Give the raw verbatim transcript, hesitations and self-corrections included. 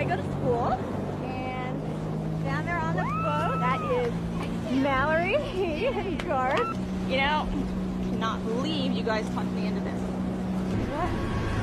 go to school. And down there on the boat, that is Mallory and Garth. You know, cannot believe you guys talked me into this. What?